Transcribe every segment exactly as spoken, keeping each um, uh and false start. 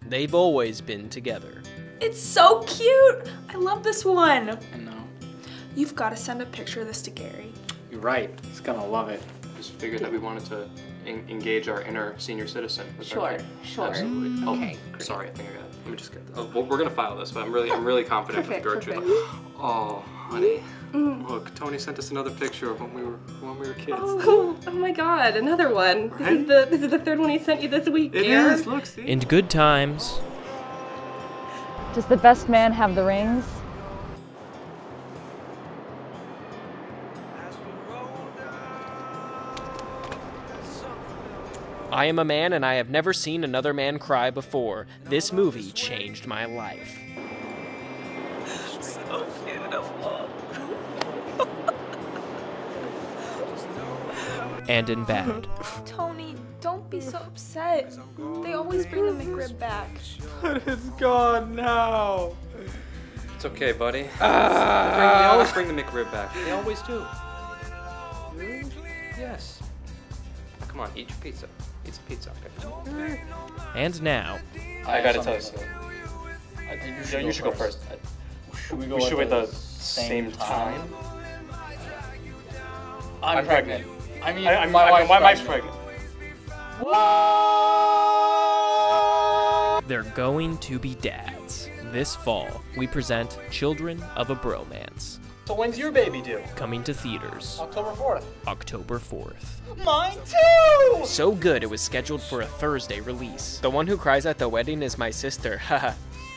they've always been together. It's so cute! I love this one. I know. You've got to send a picture of this to Gary. You're right. He's gonna love it. Just figured that we wanted to en engage our inner senior citizen. with Sure, our thing. sure. Absolutely. Oh, Okay, great. sorry, I think I got it. Let me just get this. Oh, well, we're gonna file this, but I'm really, I'm really confident Perfect, with Gertrude. perfect. Oh, honey. Mm. Look, Tony sent us another picture of when we were when we were kids. Oh, oh my God! Another one. This Right? is the this is the third one he sent you this week. It Aaron. is. Look, see. In good times Does the best man have the rings? I am a man and I have never seen another man cry before. This movie changed my life. So beautiful. And in bad. Tony, don't be so upset. They always bring the McRib back. But it's gone now. It's okay, buddy. Ah. They, bring, they always bring the McRib back. They always do. Really? Yes. Come on, eat your pizza. Eat some pizza, okay? And now, I gotta tell you something. I think you Yeah, should, you should go first. Should we go We at should the, at the same same time? time. I'm, I'm pregnant. pregnant. I mean, I, I, my, my, wife's my wife's pregnant. pregnant. they're going to be dads. This fall, we present Children of a Bromance, So when's your baby due? coming to theaters October fourth. October fourth. Mine too! So good it was scheduled for a Thursday release. The one who cries at the wedding is my sister, haha.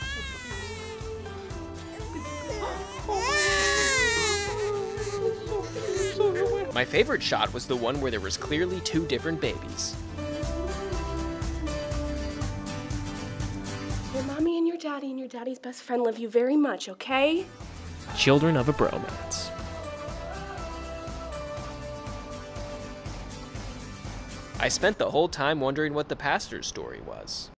My favorite shot was the one where there was clearly two different babies. Your mommy and your daddy and your daddy's best friend love you very much, okay? Children of a Bromance. I spent the whole time wondering what the pastor's story was.